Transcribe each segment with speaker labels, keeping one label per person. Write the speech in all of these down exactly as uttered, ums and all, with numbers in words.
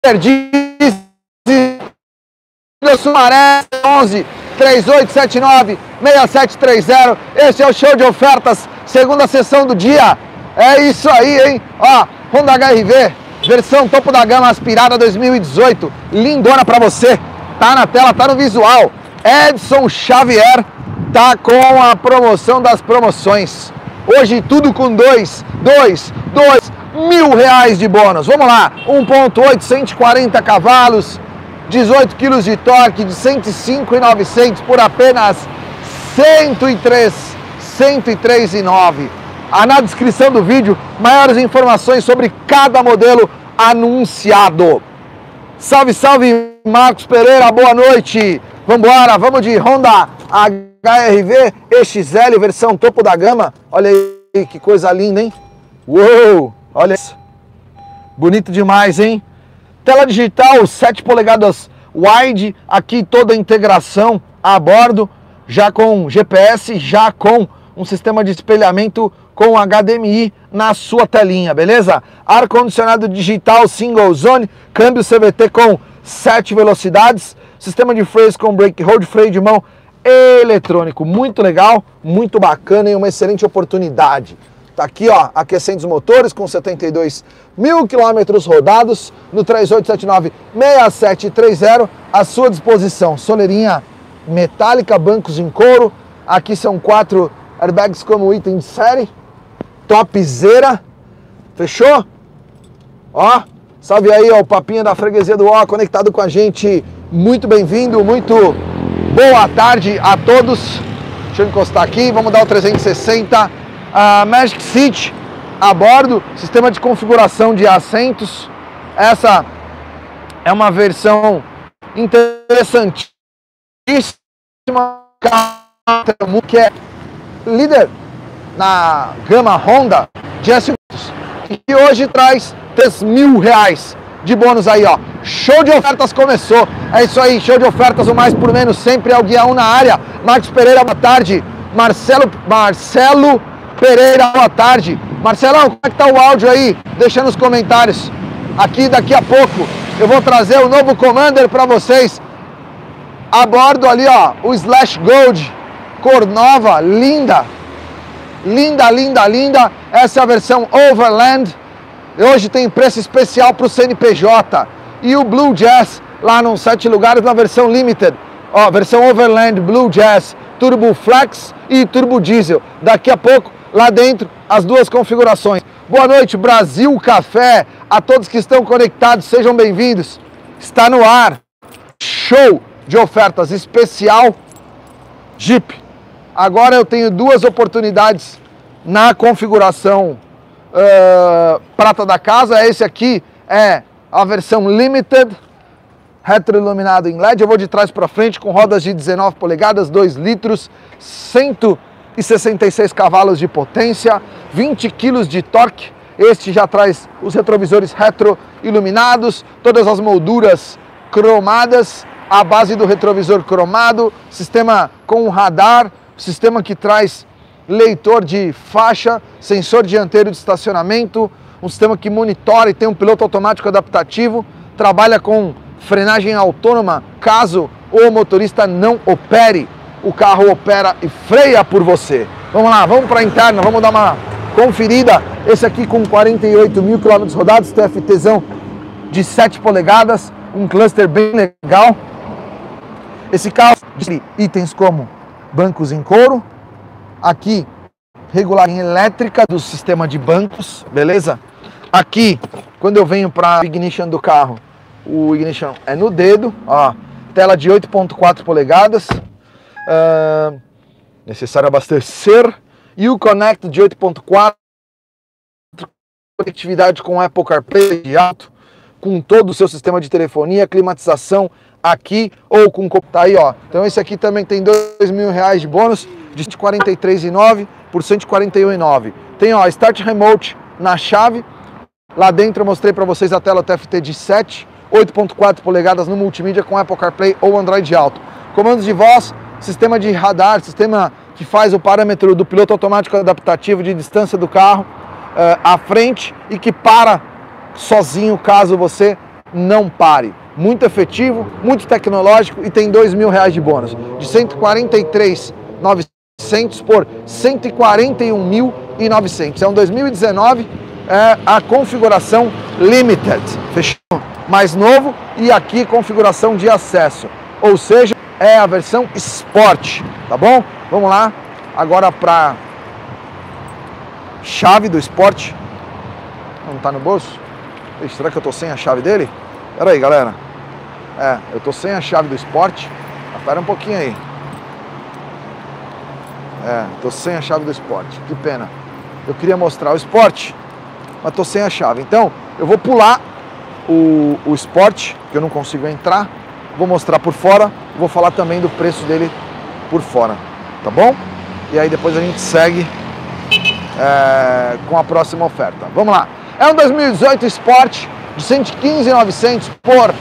Speaker 1: Sumaré onze, três oito sete nove, seis sete três zero. Esse é o show de ofertas, segunda sessão do dia. É isso aí, hein? Ó, Honda H R V, versão topo da gama aspirada dois mil e dezoito. Lindona pra você. Tá na tela, tá no visual. Edson Xavier tá com a promoção das promoções. Hoje tudo com dois, dois, dois mil reais de bônus. Vamos lá, um ponto oito, cento e quarenta cavalos, dezoito quilos de torque, de cento e cinco mil e novecentos por apenas cento e três, cento e três mil e novecentos. Ah, na descrição do vídeo, maiores informações sobre cada modelo anunciado. Salve, salve, Marcos Pereira, boa noite. Vambora, vamos de Honda H R V E X L, versão topo da gama. Olha aí, que coisa linda, hein? Uou, olha isso. Bonito demais, hein? Tela digital, sete polegadas wide, aqui toda a integração a bordo, já com G P S, já com um sistema de espelhamento com H D M I na sua telinha, beleza? Ar-condicionado digital single zone, câmbio C V T com sete velocidades, sistema de freios com brake hold, freio de mão eletrônico, muito legal, muito bacana e uma excelente oportunidade. Tá aqui, ó, aquecendo os motores com setenta e dois mil quilômetros rodados no três oito sete nove, seis sete três zero à sua disposição. Soleirinha metálica, bancos em couro, aqui são quatro airbags como item de série, topzera, fechou? Ó, salve aí, ó, o papinha da freguesia do Ó, conectado com a gente, muito bem-vindo, muito boa tarde a todos. Deixa eu encostar aqui, vamos dar o trezentos e sessenta. A Magic Seat a bordo, sistema de configuração de assentos. Essa é uma versão interessantíssima, que é líder na gama Honda de S U Vs, e hoje traz três mil reais de bônus aí, ó. Show de ofertas começou. É isso aí, show de ofertas, o mais por menos sempre é o Guia um na área. Marcos Pereira, boa tarde. Marcelo, Marcelo Pereira, boa tarde. Marcelão, como é que tá o áudio aí? Deixa nos comentários. Aqui, daqui a pouco, eu vou trazer o novo Commander para vocês. A bordo ali, ó, o Slash Gold, cor nova, linda. Linda, linda, linda. Essa é a versão Overland. Hoje tem preço especial para o C N P J. E o Blue Jazz, lá nos sete lugares, na versão Limited. Ó, versão Overland, Blue Jazz, Turbo Flex e Turbo Diesel. Daqui a pouco, lá dentro, as duas configurações. Boa noite, Brasil Café. A todos que estão conectados, sejam bem-vindos. Está no ar. Show de ofertas especial Jeep. Agora eu tenho duas oportunidades na configuração uh, prata da casa. Esse aqui é a versão Limited, retroiluminado em L E D. Eu vou de trás para frente com rodas de dezenove polegadas, dois litros, cento e sessenta e seis cavalos de potência, vinte quilos de torque. Este já traz os retrovisores retroiluminados, todas as molduras cromadas, a base do retrovisor cromado, sistema com radar, sistema que traz leitor de faixa, sensor dianteiro de estacionamento, um sistema que monitora e tem um piloto automático adaptativo, trabalha com frenagem autônoma caso o motorista não opere, o carro opera e freia por você. Vamos lá, vamos para a interna, vamos dar uma conferida. Esse aqui com quarenta e oito mil quilômetros rodados, TFTzão de sete polegadas, um cluster bem legal. Esse carro tem itens como bancos em couro, aqui regulagem elétrica do sistema de bancos, beleza? Aqui, quando eu venho para a ignition do carro, o ignition é no dedo, ó, tela de oito ponto quatro polegadas, uh, necessário abastecer, e o Connect de oito ponto quatro, conectividade com Apple CarPlay de alto, com todo o seu sistema de telefonia, climatização aqui, ou com tá aí, ó. Então esse aqui também tem dois mil reais de bônus, de quarenta e três mil e novecentos por cento e quarenta e um mil e novecentos. Tem, ó, Start Remote na chave. Lá dentro eu mostrei para vocês a tela T F T de sete, oito ponto quatro polegadas no multimídia com Apple CarPlay ou Android Auto. Comandos de voz, sistema de radar, sistema que faz o parâmetro do piloto automático adaptativo de distância do carro uh, à frente e que para sozinho caso você não pare. Muito efetivo, muito tecnológico e tem dois mil reais de bônus. De cento e quarenta e três mil e novecentos por cento e quarenta e um mil e novecentos. É um dois mil e dezenove, é a configuração Limited. Fechou? Mais novo e aqui configuração de acesso. Ou seja, é a versão Sport, tá bom? Vamos lá, agora para chave do Sport. Não tá no bolso? Ixi, será que eu tô sem a chave dele? Pera aí, galera. É, eu tô sem a chave do Sport. Espera um pouquinho aí. É, tô sem a chave do Sport. Que pena. Eu queria mostrar o Sport, mas tô sem a chave. Então, eu vou pular o, o Sport, que eu não consigo entrar. Vou mostrar por fora. Vou falar também do preço dele por fora. Tá bom? E aí depois a gente segue é, com a próxima oferta. Vamos lá. É um dois mil e dezoito Sport de cento e quinze mil e novecentos por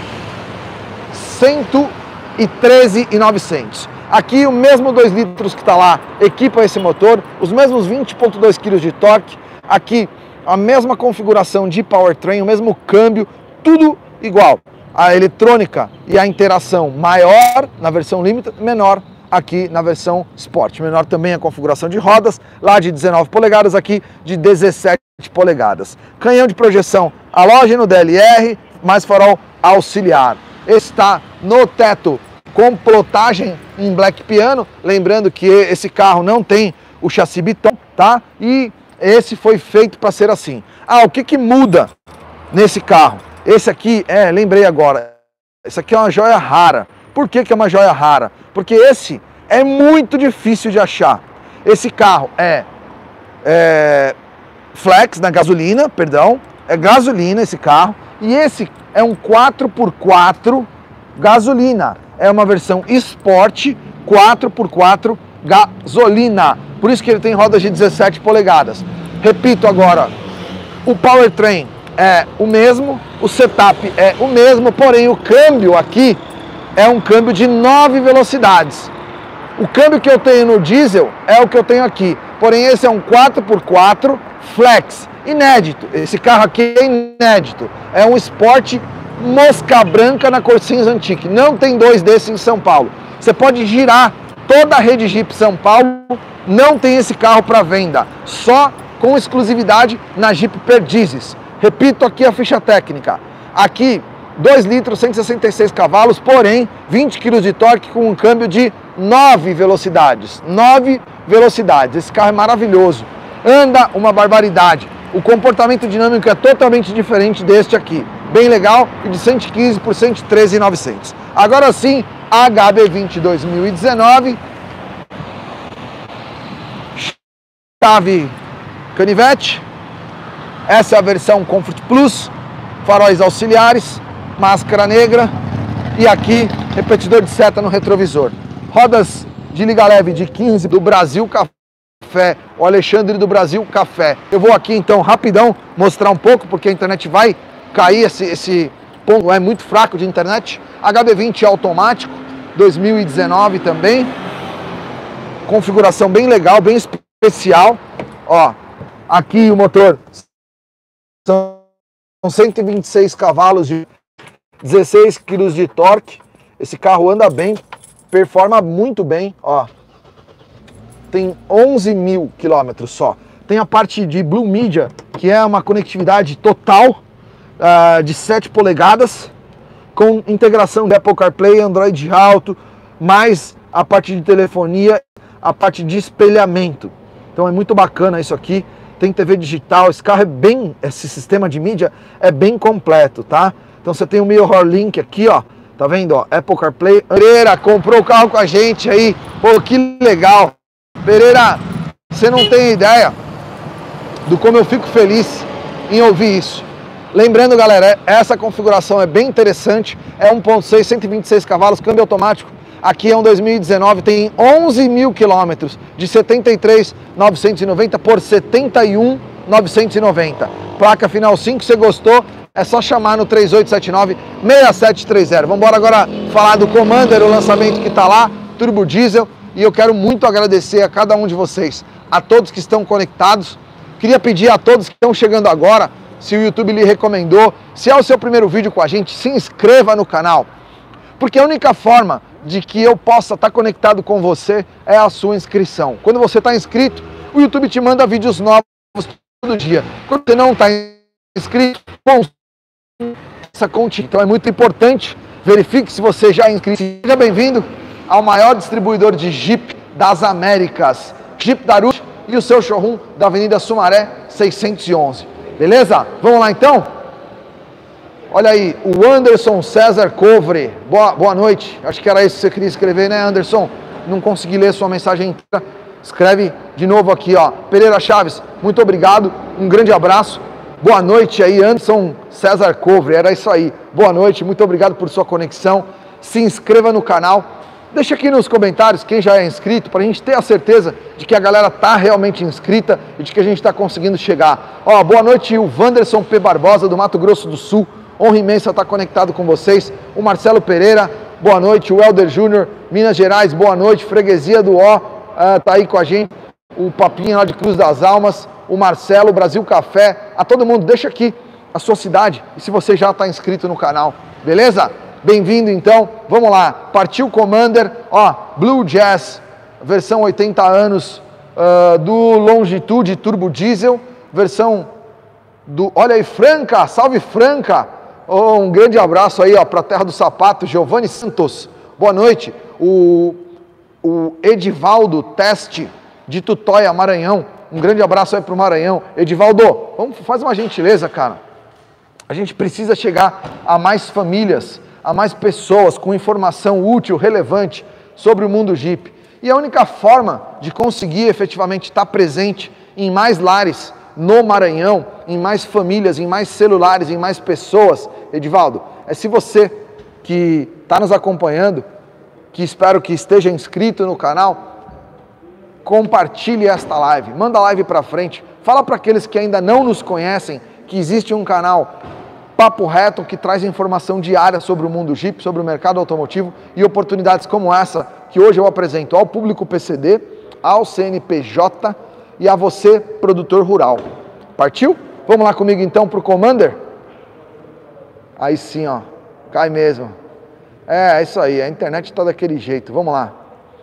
Speaker 1: cento e treze mil e novecentos. Aqui o mesmo dois litros que está lá equipa esse motor, os mesmos vinte vírgula dois quilos de torque, aqui a mesma configuração de powertrain, o mesmo câmbio, tudo igual. A eletrônica e a interação maior na versão Limited, menor aqui na versão Sport. Menor também a configuração de rodas, lá de dezenove polegadas, aqui de dezessete polegadas. Canhão de projeção halógeno D L R, mais farol auxiliar. Está no teto com plotagem em black piano, lembrando que esse carro não tem o chassi Biton, tá? E esse foi feito para ser assim. Ah, o que que muda nesse carro? Esse aqui, é, lembrei agora, esse aqui é uma joia rara. Por que que é uma joia rara? Porque esse é muito difícil de achar. Esse carro é, é flex na gasolina, perdão, é gasolina esse carro, e esse é um quatro por quatro gasolina. É uma versão Sport quatro por quatro gasolina. Por isso que ele tem rodas de dezessete polegadas. Repito agora, o powertrain é o mesmo, o setup é o mesmo, porém o câmbio aqui é um câmbio de nove velocidades. O câmbio que eu tenho no diesel é o que eu tenho aqui, porém esse é um quatro por quatro flex, inédito. Esse carro aqui é inédito, é um Sport mosca branca na cor cinza antique. Não tem dois desses em São Paulo. Você pode girar toda a rede Jeep São Paulo, não tem esse carro para venda, só com exclusividade na Jeep Perdizes. Repito aqui a ficha técnica. Aqui, dois litros, cento e sessenta e seis cavalos, porém vinte quilos de torque com um câmbio de nove velocidades. nove velocidades. Esse carro é maravilhoso. Anda uma barbaridade. O comportamento dinâmico é totalmente diferente deste aqui. Bem legal, e de cento e quinze por cento e treze mil e novecentos. Agora sim, H B vinte dois mil e dezenove. Chave canivete. Essa é a versão Comfort Plus. Faróis auxiliares, máscara negra e aqui repetidor de seta no retrovisor. Rodas de liga leve de quinze do Brasil Café, o Alexandre do Brasil Café. Eu vou aqui então rapidão mostrar um pouco, porque a internet vai cair, esse, esse ponto é muito fraco de internet. H B vinte automático, dois mil e dezenove também. Configuração bem legal, bem especial. Ó, aqui o motor são cento e vinte e seis cavalos de dezesseis quilos de torque. Esse carro anda bem, performa muito bem, ó. Tem onze mil quilômetros só. Tem a parte de Blue Media, que é uma conectividade total uh, de sete polegadas, com integração de Apple CarPlay, Android Auto, mais a parte de telefonia, a parte de espelhamento. Então é muito bacana isso aqui. Tem T V digital, esse carro é bem, esse sistema de mídia é bem completo, tá? Então você tem o Mirror Link aqui, ó, tá vendo, ó, Apple CarPlay. Pereira comprou o carro com a gente aí, pô, que legal. Pereira, você não tem ideia do como eu fico feliz em ouvir isso. Lembrando, galera, essa configuração é bem interessante, é um ponto seis, cento e vinte e seis cavalos, câmbio automático. Aqui é um dois mil e dezenove, tem onze mil quilômetros, de setenta e três mil novecentos e noventa por setenta e um mil novecentos e noventa. Placa final cinco, se gostou, é só chamar no três oito sete nove, seis sete três zero. Vamos embora agora falar do Commander, o lançamento que está lá, turbo diesel. E eu quero muito agradecer a cada um de vocês, a todos que estão conectados. Queria pedir a todos que estão chegando agora, se o YouTube lhe recomendou, se é o seu primeiro vídeo com a gente, se inscreva no canal. Porque a única forma de que eu possa estar conectado com você é a sua inscrição. Quando você está inscrito, o YouTube te manda vídeos novos todo dia. Quando você não está inscrito, bom, essa continha. Então é muito importante, verifique se você já é inscrito. Seja bem-vindo ao maior distribuidor de Jeep das Américas, Jeep Darude, e o seu showroom da Avenida Sumaré seiscentos e onze. Beleza? Vamos lá então? Olha aí, o Anderson César Covre. Boa, boa noite. Acho que era isso que você queria escrever, né, Anderson? Não consegui ler sua mensagem inteira. Escreve de novo aqui, ó. Pereira Chaves, muito obrigado. Um grande abraço. Boa noite aí, Anderson César Covre. Era isso aí. Boa noite, muito obrigado por sua conexão. Se inscreva no canal. Deixa aqui nos comentários quem já é inscrito, para a gente ter a certeza de que a galera está realmente inscrita e de que a gente está conseguindo chegar. Ó, boa noite, o Wanderson P. Barbosa, do Mato Grosso do Sul. Honra imensa estar conectado com vocês. O Marcelo Pereira, boa noite. O Helder Júnior, Minas Gerais, boa noite. Freguesia do Ó, uh, tá aí com a gente. O Papinho lá de Cruz das Almas. O Marcelo, Brasil Café. A todo mundo, deixa aqui a sua cidade e se você já está inscrito no canal. Beleza? Bem-vindo então. Vamos lá. Partiu Commander. Ó, Blue Jazz, versão oitenta anos uh, do Longitude Turbo Diesel. Versão do... Olha aí, Franca. Salve, Franca. Oh, um grande abraço aí, ó, para a Terra do Sapato, Giovanni Santos. Boa noite. O, o Edivaldo Teste, de Tutóia, Maranhão. Um grande abraço aí para o Maranhão. Edivaldo, vamos, faz uma gentileza, cara. A gente precisa chegar a mais famílias, a mais pessoas com informação útil, relevante sobre o mundo Jeep. E a única forma de conseguir efetivamente estar presente em mais lares no Maranhão, em mais famílias, em mais celulares, em mais pessoas, Edivaldo, é se você que está nos acompanhando, que espero que esteja inscrito no canal, compartilhe esta live, manda a live para frente, fala para aqueles que ainda não nos conhecem que existe um canal Papo Reto que traz informação diária sobre o mundo Jeep, sobre o mercado automotivo e oportunidades como essa que hoje eu apresento ao público P C D, ao C N P J e a você, produtor rural. Partiu? Vamos lá comigo então para o Commander? Aí sim, ó, cai mesmo. É, é isso aí, a internet está daquele jeito. Vamos lá.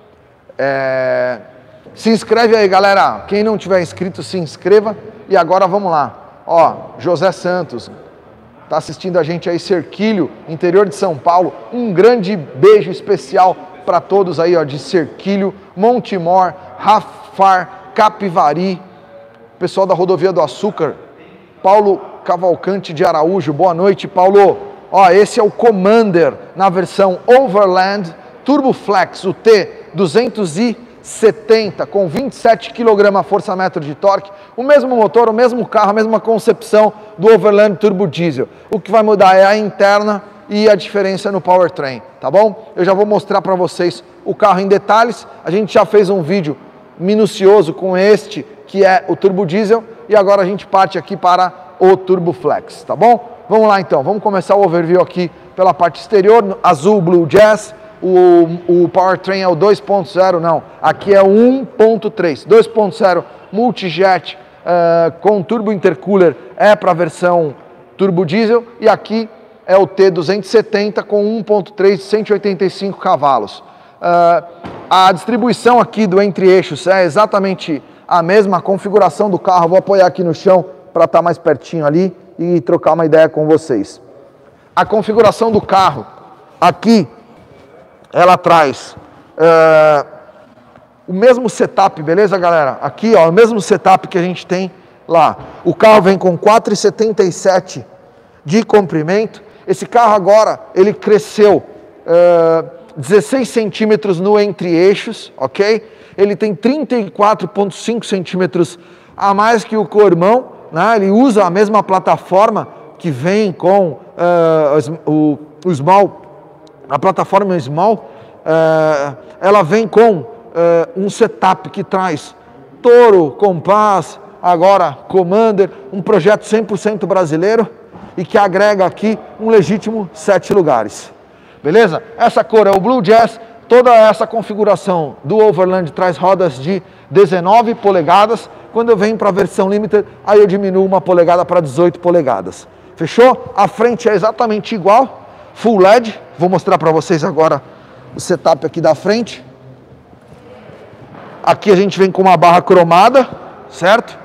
Speaker 1: É... Se inscreve aí, galera. Quem não tiver inscrito, se inscreva. E agora vamos lá. Ó, José Santos, tá assistindo a gente aí, Cerquilho, interior de São Paulo. Um grande beijo especial para todos aí, ó, de Cerquilho, Montemor, Rafar, Capivari, pessoal da Rodovia do Açúcar, Paulo Cavalcante de Araújo, boa noite, Paulo. Ó, esse é o Commander na versão Overland Turbo Flex, o T duzentos e setenta, com vinte e sete quilos força-metro de torque, o mesmo motor, o mesmo carro, a mesma concepção do Overland Turbo Diesel. O que vai mudar é a interna e a diferença no powertrain, tá bom? Eu já vou mostrar para vocês o carro em detalhes. A gente já fez um vídeo minucioso com este, que é o Turbo Diesel, e agora a gente parte aqui para o Turbo Flex, tá bom? Vamos lá então, vamos começar o overview aqui pela parte exterior, azul Blue Jazz, o, o powertrain é o dois ponto zero, não, aqui é o um ponto três, dois ponto zero multijet uh, com turbo intercooler é para a versão Turbo Diesel, e aqui é o T duzentos e setenta com um ponto três, cento e oitenta e cinco cavalos. Uh, a distribuição aqui do entre-eixos é exatamente a mesma configuração do carro. Vou apoiar aqui no chão para estar mais pertinho ali e trocar uma ideia com vocês. A configuração do carro aqui, ela traz uh, o mesmo setup, beleza, galera? Aqui, ó, o mesmo setup que a gente tem lá. O carro vem com quatro vírgula setenta e sete de comprimento. Esse carro agora, ele cresceu uh, dezesseis centímetros no entre-eixos, ok? Ele tem trinta e quatro vírgula cinco centímetros a mais que o co-irmão, né? Ele usa a mesma plataforma que vem com uh, o, o Small, a plataforma Small, uh, ela vem com uh, um setup que traz Toro, Compass, agora Commander, um projeto cem por cento brasileiro e que agrega aqui um legítimo sete lugares. Beleza? Essa cor é o Blue Jazz, Toda essa configuração do Overland traz rodas de dezenove polegadas. Quando eu venho para a versão Limited, aí eu diminuo uma polegada para dezoito polegadas. Fechou? A frente é exatamente igual, Full L E D. Vou mostrar para vocês agora o setup aqui da frente. Aqui a gente vem com uma barra cromada, certo?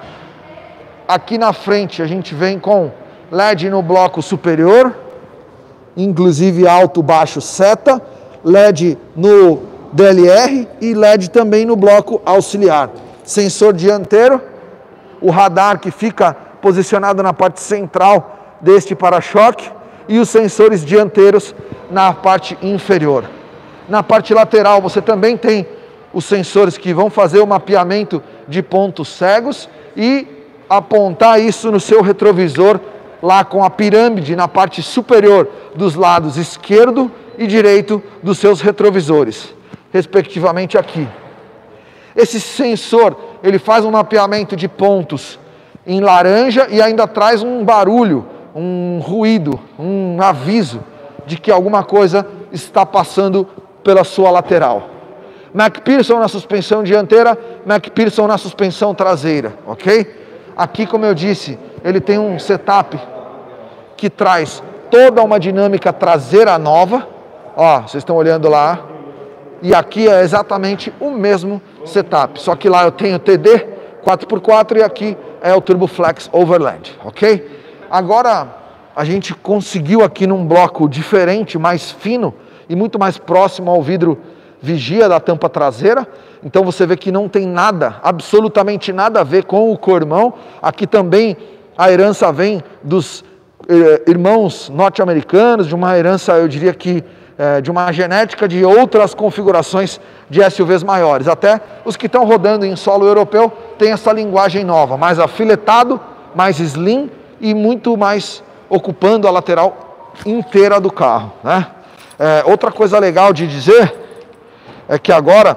Speaker 1: Aqui na frente a gente vem com L E D no bloco superior, inclusive alto, baixo, seta. L E D no D L R e L E D também no bloco auxiliar. Sensor dianteiro, o radar que fica posicionado na parte central deste para-choque e os sensores dianteiros na parte inferior. Na parte lateral você também tem os sensores que vão fazer o mapeamento de pontos cegos e apontar isso no seu retrovisor lá com a pirâmide na parte superior dos lados esquerdo e direito dos seus retrovisores, respectivamente aqui. Esse sensor, ele faz um mapeamento de pontos em laranja e ainda traz um barulho, um ruído, um aviso de que alguma coisa está passando pela sua lateral. MacPherson na suspensão dianteira, MacPherson na suspensão traseira, ok? Aqui, como eu disse, ele tem um setup que traz toda uma dinâmica traseira nova. Ó, vocês estão olhando lá. E aqui é exatamente o mesmo setup. Só que lá eu tenho T D quatro por quatro e aqui é o TurboFlex Overland, ok? Agora a gente conseguiu aqui num bloco diferente, mais fino e muito mais próximo ao vidro vigia da tampa traseira. Então você vê que não tem nada, absolutamente nada a ver com o cormão. Aqui também a herança vem dos eh, irmãos norte-americanos, de uma herança, eu diria que, eh, de uma genética de outras configurações de S U Vs maiores. Até os que estão rodando em solo europeu têm essa linguagem nova, mais afiletado, mais slim e muito mais ocupando a lateral inteira do carro, né? Eh, outra coisa legal de dizer é que agora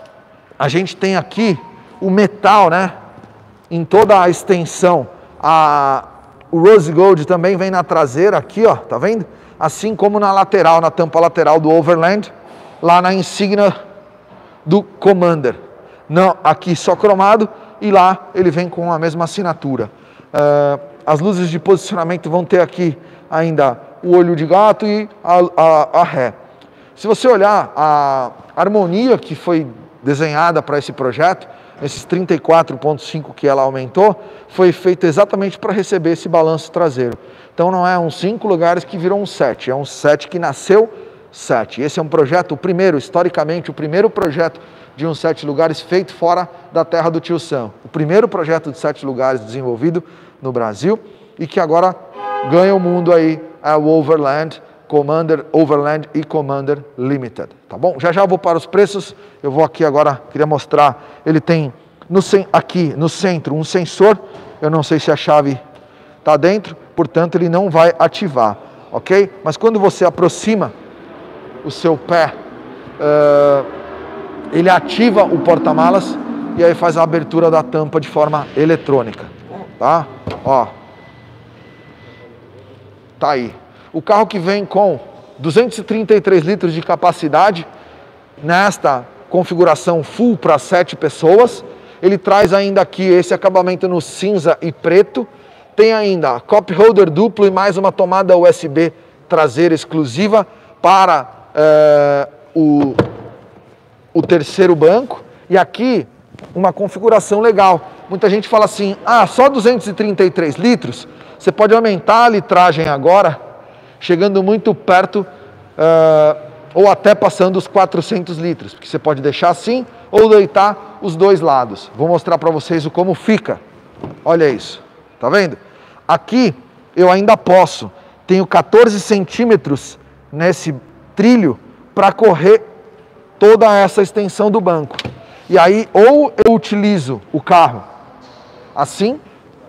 Speaker 1: a gente tem aqui o metal, né, em toda a extensão. A, o Rose Gold também vem na traseira aqui, ó, tá vendo? Assim como na lateral, na tampa lateral do Overland, lá na insígnia do Commander. Não, aqui só cromado e lá ele vem com a mesma assinatura. Uh, as luzes de posicionamento vão ter aqui ainda o olho de gato e a, a, a ré. Se você olhar a harmonia que foi desenhada para esse projeto, esses trinta e quatro ponto cinco que ela aumentou, foi feita exatamente para receber esse balanço traseiro. Então não é um cinco lugares que virou um sete, é um sete que nasceu sete. Esse é um projeto, o primeiro, historicamente, o primeiro projeto de um sete lugares feito fora da terra do Tio Sam. O primeiro projeto de sete lugares desenvolvido no Brasil e que agora ganha o mundo aí, é o Overland, Commander, Overland e Commander Limited, tá bom? Já já vou para os preços, eu vou aqui agora, queria mostrar, ele tem no, aqui no centro um sensor, eu não sei se a chave está dentro, portanto ele não vai ativar, ok? Mas quando você aproxima o seu pé, uh, ele ativa o porta-malas e aí faz a abertura da tampa de forma eletrônica, tá? Ó, tá aí. O carro que vem com duzentos e trinta e três litros de capacidade, nesta configuração full para sete pessoas, ele traz ainda aqui esse acabamento no cinza e preto, tem ainda cup holder duplo e mais uma tomada U S B traseira exclusiva para é, o, o terceiro banco, e aqui uma configuração legal. Muita gente fala assim, ah, só duzentos e trinta e três litros, você pode aumentar a litragem agora, chegando muito perto uh, ou até passando os quatrocentos litros, porque você pode deixar assim ou deitar os dois lados. Vou mostrar para vocês o como fica. Olha isso, tá vendo? Aqui eu ainda posso, tenho quatorze centímetros nesse trilho para correr toda essa extensão do banco. E aí ou eu utilizo o carro assim,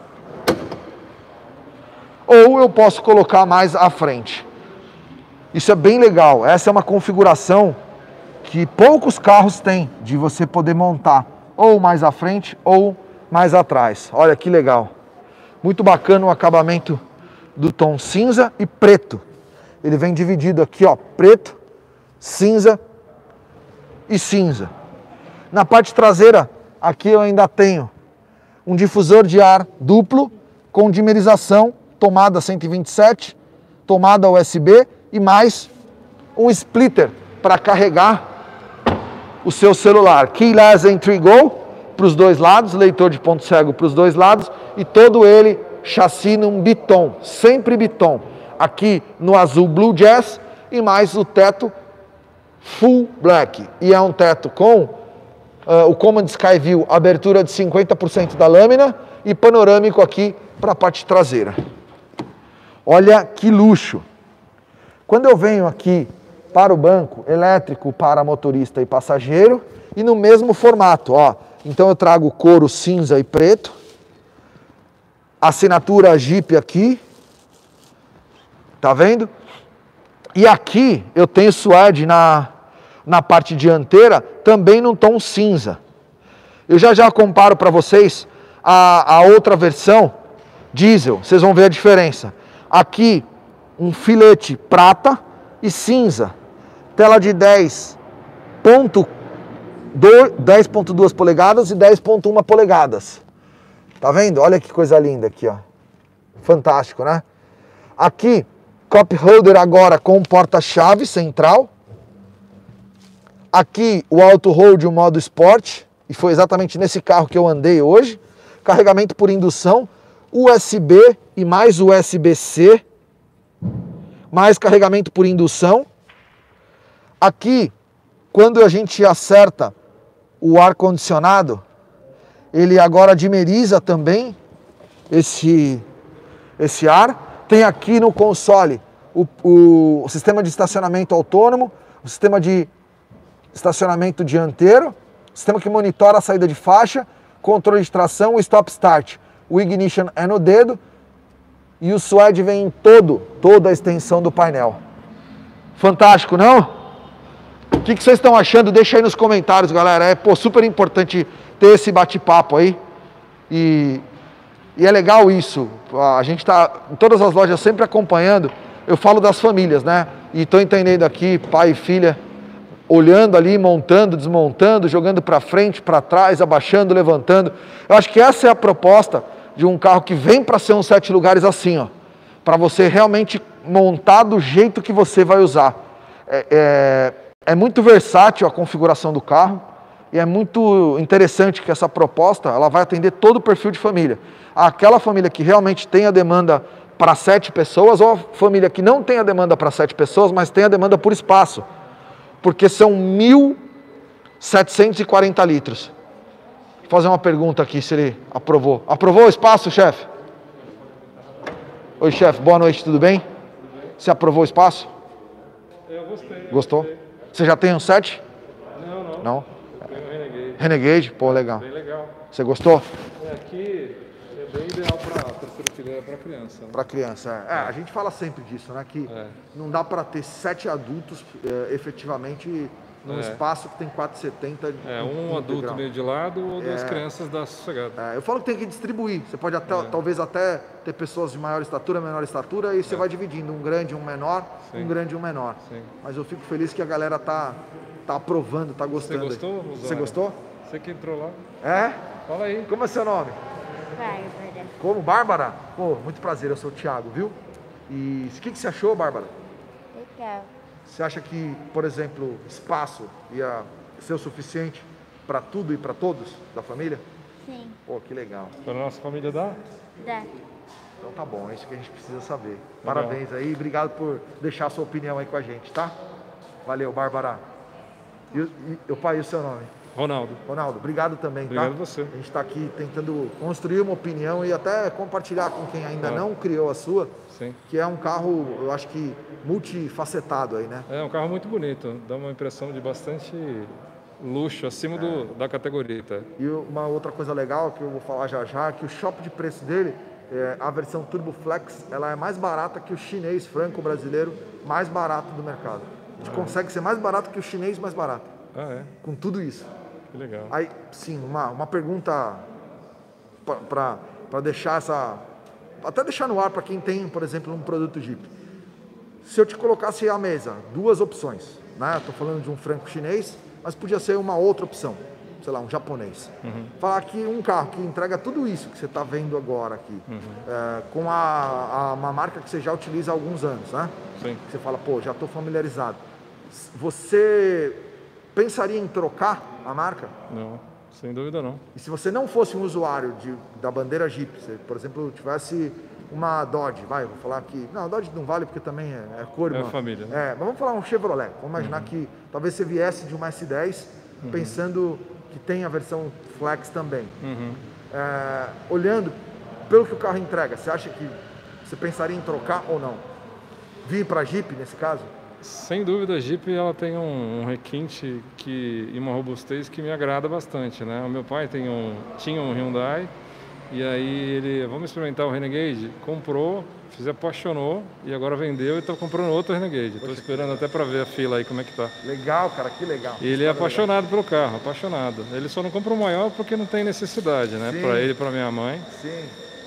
Speaker 1: ou eu posso colocar mais à frente. Isso é bem legal. Essa é uma configuração que poucos carros têm, de você poder montar ou mais à frente ou mais atrás. Olha que legal. Muito bacana o acabamento do tom cinza e preto. Ele vem dividido aqui, ó, preto, cinza e cinza. Na parte traseira, aqui eu ainda tenho um difusor de ar duplo com dimerização, tomada cento e vinte e sete, tomada U S B e mais um splitter para carregar o seu celular. Keyless Entry Go para os dois lados, leitor de ponto cego para os dois lados e todo ele chassi num biton, sempre biton. Aqui no azul Blue Jazz e mais o teto Full Black. E é um teto com Uh, o Command Sky View, abertura de cinquenta por cento da lâmina e panorâmico aqui para a parte traseira. Olha que luxo! Quando eu venho aqui para o banco, elétrico para motorista e passageiro e no mesmo formato, ó. Então eu trago couro cinza e preto, assinatura Jeep aqui, tá vendo? E aqui eu tenho suede na na parte dianteira, também num tom cinza. Eu já já comparo para vocês a, a outra versão, diesel, vocês vão ver a diferença. Aqui, um filete prata e cinza, tela de dez ponto dois polegadas e dez ponto um polegadas. Tá vendo? Olha que coisa linda aqui, ó. Fantástico, né? Aqui, cup holder agora com porta-chave central. Aqui o Auto Hold, o modo Sport, e foi exatamente nesse carro que eu andei hoje. Carregamento por indução, U S B e mais U S B C, mais carregamento por indução. Aqui, quando a gente acerta o ar-condicionado, ele agora dimeriza também esse, esse ar. Tem aqui no console o, o, o sistema de estacionamento autônomo, o sistema de estacionamento dianteiro, sistema que monitora a saída de faixa, controle de tração, o stop start. O ignition é no dedo e o suede vem em todo, toda a extensão do painel. Fantástico, não? O que, que vocês estão achando? Deixa aí nos comentários, galera. É pô, super importante ter esse bate-papo aí. E, e é legal isso. A gente está em todas as lojas sempre acompanhando. Eu falo das famílias, né? E estou entendendo aqui, pai e filha, olhando ali, montando, desmontando, jogando para frente, para trás, abaixando, levantando. Eu acho que essa é a proposta de um carro que vem para ser um sete lugares assim, ó, para você realmente montar do jeito que você vai usar. É, é, é muito versátil a configuração do carro e é muito interessante que essa proposta ela vai atender todo o perfil de família. Aquela família que realmente tem a demanda para sete pessoas ou a família que não tem a demanda para sete pessoas, mas tem a demanda por espaço. Porque são mil setecentos e quarenta litros. Vou fazer uma pergunta aqui, se ele aprovou. Aprovou o espaço, chefe? Oi, chefe, boa noite, tudo bem? Você aprovou o espaço?
Speaker 2: Eu gostei.
Speaker 1: Gostou?
Speaker 2: Gostei.
Speaker 1: Você já tem um sete?
Speaker 2: Não, não.
Speaker 1: Não?
Speaker 2: Tem um Renegade.
Speaker 1: Renegade? Pô, legal.
Speaker 2: Bem legal.
Speaker 1: Você gostou?
Speaker 2: É, aqui é bem ideal para terceira fileira para criança. Né?
Speaker 1: Para criança, é. é. A gente fala sempre disso, né? Que
Speaker 2: É.
Speaker 1: não dá para ter sete adultos é, efetivamente num
Speaker 2: É.
Speaker 1: espaço que tem quatro e setenta.
Speaker 2: É, um
Speaker 1: em
Speaker 2: adulto
Speaker 1: integral.
Speaker 2: meio de lado ou duas
Speaker 1: É.
Speaker 2: crianças da sossegada.
Speaker 1: É, eu falo que tem que distribuir. Você pode até,
Speaker 2: É.
Speaker 1: talvez até ter pessoas de maior estatura, menor estatura, e você
Speaker 2: É.
Speaker 1: vai dividindo um grande e um menor,
Speaker 2: Sim.
Speaker 1: um grande e um menor.
Speaker 2: Sim.
Speaker 1: Mas eu fico feliz que a galera tá, tá aprovando, tá
Speaker 2: Você
Speaker 1: gostando.
Speaker 2: gostou,
Speaker 1: Você
Speaker 2: Rosana?
Speaker 1: gostou?
Speaker 2: Você que entrou lá.
Speaker 1: É?
Speaker 2: Fala aí.
Speaker 1: Como é seu nome?
Speaker 3: Bárbara.
Speaker 1: Como? Bárbara? Pô, muito prazer, eu sou o Thiago, viu? E o que, que você achou, Bárbara?
Speaker 3: Legal.
Speaker 1: Você acha que, por exemplo, espaço ia ser o suficiente para tudo e para todos da família?
Speaker 3: Sim.
Speaker 1: Pô, que legal.
Speaker 2: Para a nossa família dá?
Speaker 3: Dá.
Speaker 1: Então tá bom, é isso que a gente precisa saber. Parabéns aí, obrigado por deixar a sua opinião aí com a gente, tá? Valeu, Bárbara. E, e, e pai, e o seu nome?
Speaker 2: Ronaldo.
Speaker 1: Ronaldo, obrigado também,
Speaker 2: Obrigado
Speaker 1: tá?
Speaker 2: a você.
Speaker 1: A gente está aqui tentando construir uma opinião e até compartilhar com quem ainda
Speaker 2: Claro.
Speaker 1: não criou a sua,
Speaker 2: Sim.
Speaker 1: que é um carro, eu acho que multifacetado aí, né?
Speaker 2: É um carro muito bonito. Dá uma impressão de bastante luxo, acima do, da categoria. Tá?
Speaker 1: E uma outra coisa legal que eu vou falar já já, que o shop de preço dele, é, a versão Turbo Flex, ela é mais barata que o chinês franco-brasileiro mais barato do mercado. A gente consegue ser mais barato que o chinês mais barato,
Speaker 2: Ah, é?
Speaker 1: com tudo isso.
Speaker 2: Que legal.
Speaker 1: Aí, sim, uma, uma pergunta para deixar essa... Até deixar no ar para quem tem, por exemplo, um produto Jeep. Se eu te colocasse à mesa duas opções, né? Estou falando de um franco chinês, mas podia ser uma outra opção, sei lá, um japonês. Uhum. Falar que um carro que entrega tudo isso que você está vendo agora aqui, uhum. é, com a, a, uma marca que você já utiliza há alguns anos, né?
Speaker 2: Sim.
Speaker 1: Você fala, pô, já estou familiarizado. Você pensaria em trocar a marca?
Speaker 2: Não, sem dúvida não.
Speaker 1: E se você não fosse um usuário de, da bandeira Jeep, você, por exemplo, tivesse uma Dodge, vai, vou falar aqui, não, a Dodge não vale porque também é, é cor,
Speaker 2: é
Speaker 1: irmã.
Speaker 2: família. Né?
Speaker 1: É, mas vamos falar um Chevrolet, vamos imaginar uhum. que talvez você viesse de uma S dez, uhum. pensando que tem a versão Flex também. Uhum. É, olhando pelo que o carro entrega, você acha que você pensaria em trocar ou não? Vir para a Jeep nesse caso?
Speaker 2: Sem dúvida, a Jeep ela tem um, um requinte que, e uma robustez que me agrada bastante, né? O meu pai tem um, tinha um Hyundai e aí ele, vamos experimentar o Renegade, comprou, se apaixonou e agora vendeu e está comprando outro Renegade. Estou esperando até para ver a fila aí como é que tá.
Speaker 1: Legal, cara, que legal.
Speaker 2: E ele é apaixonado pelo carro, apaixonado. Ele só não compra o maior porque não tem necessidade, né? Para ele e para minha mãe.
Speaker 1: Sim.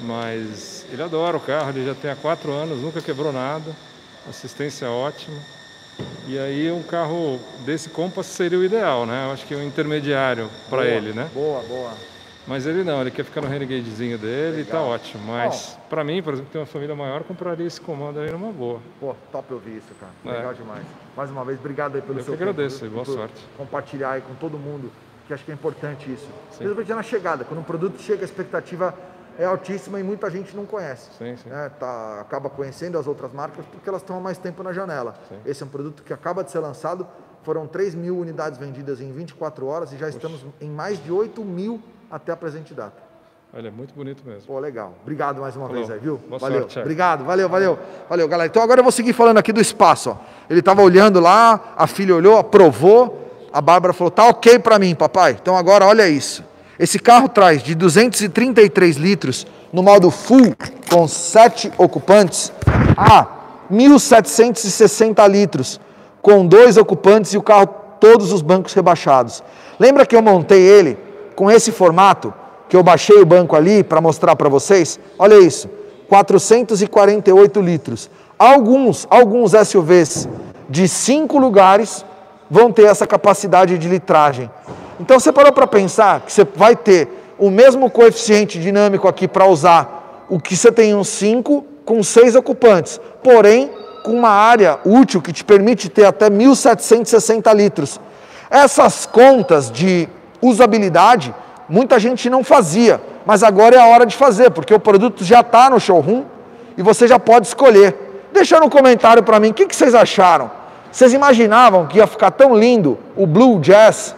Speaker 2: Mas ele adora o carro, ele já tem há quatro anos, nunca quebrou nada, assistência ótima. E aí um carro desse Compass seria o ideal, né? Eu acho que é um intermediário para ele, né?
Speaker 1: Boa, boa.
Speaker 2: Mas ele não, ele quer ficar no Renegadezinho dele. Legal. E tá ótimo. Mas oh. para mim, por exemplo, que tem uma família maior, compraria esse comando aí numa boa.
Speaker 1: Pô, top ouvir isso, cara. Legal é. demais. Mais uma vez, obrigado aí pelo
Speaker 2: Eu
Speaker 1: seu
Speaker 2: que agradeço,
Speaker 1: tempo.
Speaker 2: E boa sorte.
Speaker 1: Compartilhar aí com todo mundo, que acho que é importante isso. Mesmo porque na chegada, quando um produto chega, a expectativa é altíssima e muita gente não conhece.
Speaker 2: Sim, sim.
Speaker 1: Né? Tá, acaba conhecendo as outras marcas porque elas estão há mais tempo na janela. Sim. Esse é um produto que acaba de ser lançado, foram três mil unidades vendidas em vinte e quatro horas e já Poxa. estamos em mais de oito mil até a presente data.
Speaker 2: Olha, é muito bonito mesmo.
Speaker 1: Pô, legal. Obrigado mais uma
Speaker 2: Falou.
Speaker 1: vez aí, viu?
Speaker 2: Boa
Speaker 1: valeu.
Speaker 2: Sorte,
Speaker 1: Obrigado, valeu, valeu. Valeu, galera. Então agora eu vou seguir falando aqui do espaço, ó. Ele estava olhando lá, a filha olhou, aprovou, a Bárbara falou, tá ok para mim, papai. Então agora olha isso. Esse carro traz de duzentos e trinta e três litros no modo full, com sete ocupantes, a mil setecentos e sessenta litros, com dois ocupantes e o carro, todos os bancos rebaixados. Lembra que eu montei ele com esse formato, que eu baixei o banco ali para mostrar para vocês? Olha isso, quatrocentos e quarenta e oito litros. Alguns, alguns S U Vs de cinco lugares vão ter essa capacidade de litragem. Então você parou para pensar que você vai ter o mesmo coeficiente dinâmico aqui para usar o que você tem um cinco com seis ocupantes, porém com uma área útil que te permite ter até mil setecentos e sessenta litros. Essas contas de usabilidade, muita gente não fazia, mas agora é a hora de fazer, porque o produto já está no showroom e você já pode escolher. Deixa no comentário para mim, o que, que vocês acharam? Vocês imaginavam que ia ficar tão lindo o Blue Jazz?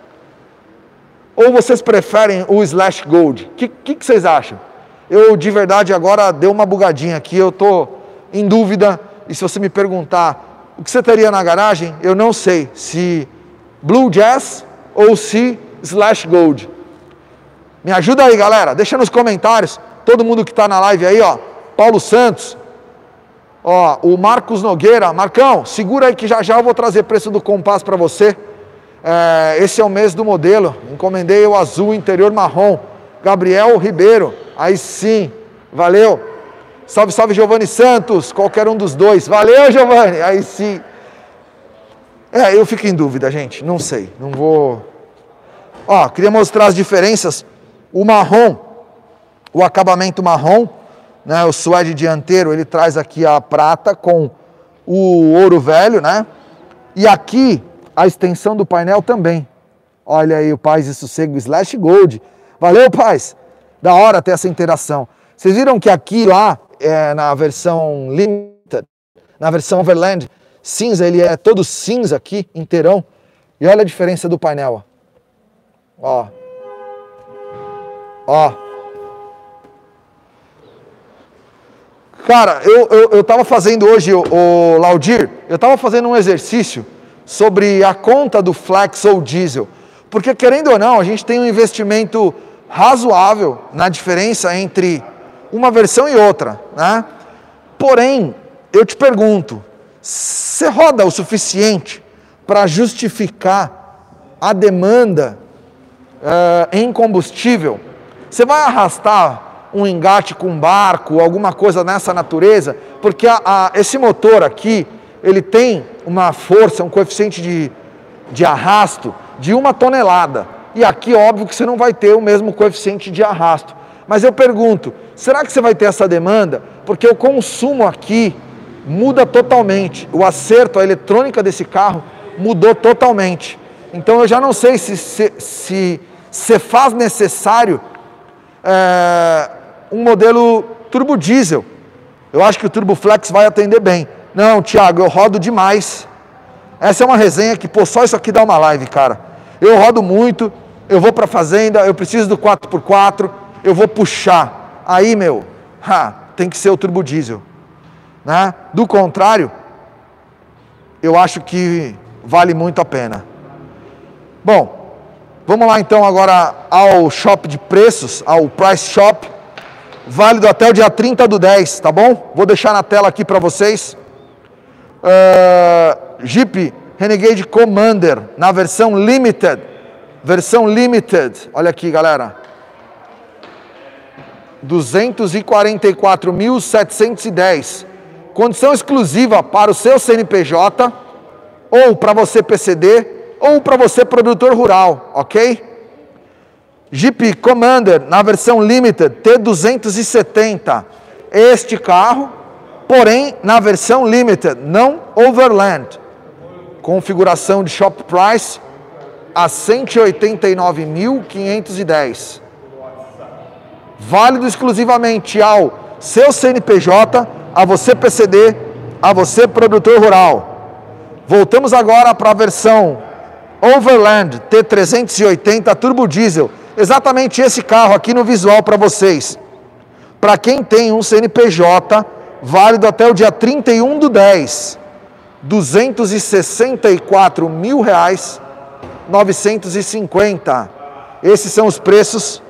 Speaker 1: Ou vocês preferem o Slash Gold? O que, que, que vocês acham? Eu, de verdade, agora deu uma bugadinha aqui, eu estou em dúvida, e se você me perguntar o que você teria na garagem, eu não sei se Blue Jazz ou se Slash Gold. Me ajuda aí, galera, deixa nos comentários, todo mundo que está na live aí, ó, Paulo Santos, ó, o Marcos Nogueira, Marcão, segura aí que já já eu vou trazer preço do Compass para você. É, esse é o mês do modelo, encomendei o azul interior marrom. Gabriel Ribeiro, aí sim, valeu. Salve, salve Giovanni Santos, qualquer um dos dois, valeu Giovanni, aí sim. É, eu fico em dúvida, gente, não sei, não vou... Ó, queria mostrar as diferenças, o marrom, o acabamento marrom, né, o suede dianteiro, ele traz aqui a prata com o ouro velho, né, e aqui a extensão do painel também. Olha aí o Paz e Sossego Slash Gold. Valeu, Paz. Da hora ter essa interação. Vocês viram que aqui lá, é, na versão Limited, na versão Overland, cinza, ele é todo cinza aqui, inteirão. E olha a diferença do painel. Ó. Ó. Cara, eu, eu, eu tava fazendo hoje, o, o Laudir, eu tava fazendo um exercício sobre a conta do Flex ou Diesel, porque querendo ou não, a gente tem um investimento razoável na diferença entre uma versão e outra, né? Porém, eu te pergunto, você roda o suficiente para justificar a demanda uh, em combustível? Você vai arrastar um engate com barco, alguma coisa nessa natureza? Porque a, a, esse motor aqui, ele tem uma força, um coeficiente de, de arrasto de uma tonelada. E aqui, óbvio que você não vai ter o mesmo coeficiente de arrasto. Mas eu pergunto, será que você vai ter essa demanda? Porque o consumo aqui muda totalmente. O acerto, a eletrônica desse carro mudou totalmente. Então eu já não sei se se, se, se faz necessário é, um modelo turbo diesel. Eu acho que o Turbo Flex vai atender bem. Não, Thiago, eu rodo demais. Essa é uma resenha que, pô, só isso aqui dá uma live, cara. Eu rodo muito, eu vou para a fazenda, eu preciso do quatro por quatro, eu vou puxar. Aí, meu, ha, tem que ser o turbo diesel. Né? Do contrário, eu acho que vale muito a pena. Bom, vamos lá então agora ao shop de preços, ao Price Shop. Válido até o dia trinta do dez, tá bom? Vou deixar na tela aqui para vocês. Uh, Jeep Renegade Commander na versão Limited. Versão Limited. Olha aqui, galera. duzentos e quarenta e quatro mil setecentos e dez. Condição exclusiva para o seu C N P J, ou para você P C D, ou para você produtor rural, ok? Jeep Commander na versão Limited T duzentos e setenta. Este carro, porém na versão Limited, não Overland. Configuração de Shop Price a cento e oitenta e nove mil quinhentos e dez. Válido exclusivamente ao seu C N P J, a você P C D, a você produtor rural. Voltamos agora para a versão Overland T trezentos e oitenta Turbo Diesel. Exatamente esse carro aqui no visual para vocês. Para quem tem um C N P J, válido até o dia trinta e um do dez. duzentos e sessenta e quatro mil reais, novecentos e cinquenta. Esses são os preços